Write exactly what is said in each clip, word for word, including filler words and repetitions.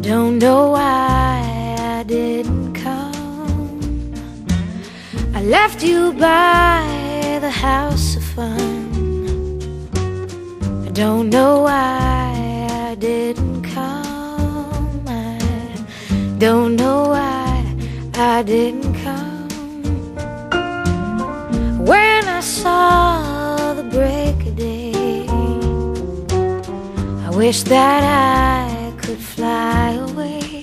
don't know why I didn't come. I left you by the house of fun. I don't know why I didn't come. I don't know why I didn't come. When I saw the break of day, I wish that I could fly away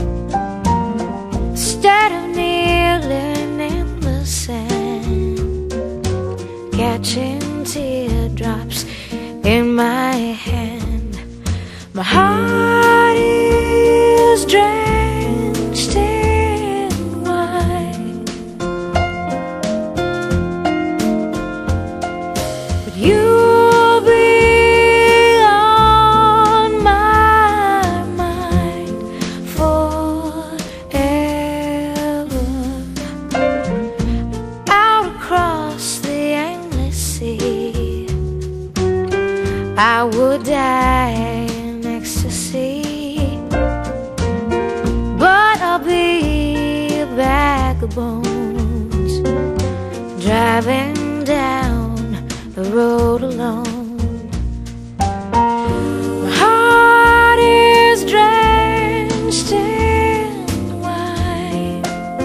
instead of kneeling in the sand, catching teardrops in my hand. My heart is drenched in wine, but you'll be on my mind forever. Out across the endless sea, I would die in ecstasy, but I'll be a bag of bones, driving down the road alone. My heart is drenched in wine,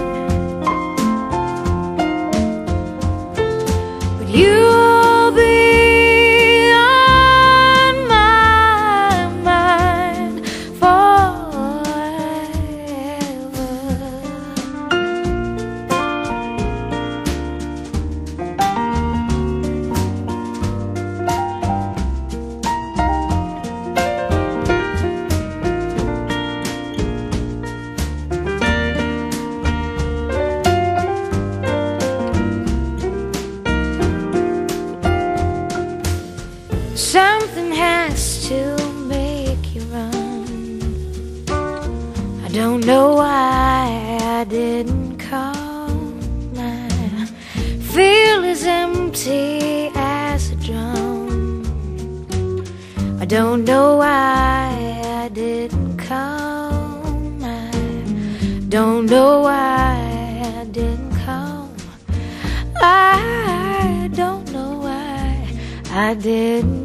but you'll be something has to make you run. I don't know why I didn't come. I feel as empty as a drum. I don't know why I didn't come. I don't know why I didn't come. I don't know why I didn't